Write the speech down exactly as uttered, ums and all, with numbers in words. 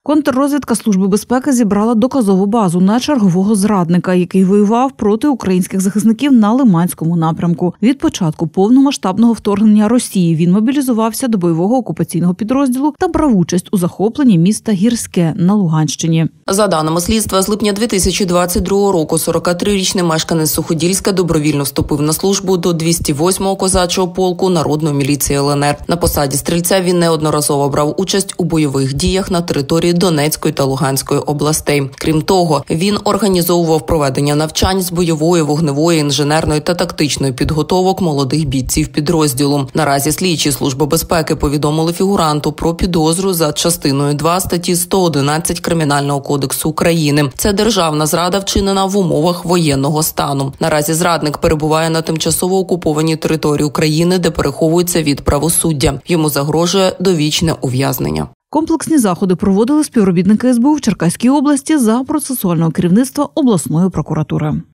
Контррозвідка Служби безпеки зібрала доказову базу на чергового зрадника, який воював проти українських захисників на Лиманському напрямку. Від початку повномасштабного вторгнення Росії він мобілізувався до бойового окупаційного підрозділу та брав участь у захопленні міста Гірське на Луганщині. За даними слідства, з липня дві тисячі двадцять другого року сорокатрирічний мешканець Суходільська добровільно вступив на службу до двісті восьмого козачого полку Народної міліції Л Н Р. На посаді стрільця він неодноразово брав участь у бойових діях на території Донецької та Луганської областей. Крім того, він організовував проведення навчань з бойової, вогневої, інженерної та тактичної підготовок молодих бійців підрозділу. Наразі слідчі Служби безпеки повідомили фігуранту про підозру за частиною два статті сто одинадцять Кримінального кодексу України. Це державна зрада, вчинена в умовах воєнного стану. Наразі зрадник перебуває на тимчасово окупованій території України, де переховується від правосуддя. Йому загрожує довічне ув'язнення. Комплексні заходи проводили співробітники С Бу в Черкаській області за процесуального керівництва обласної прокуратури.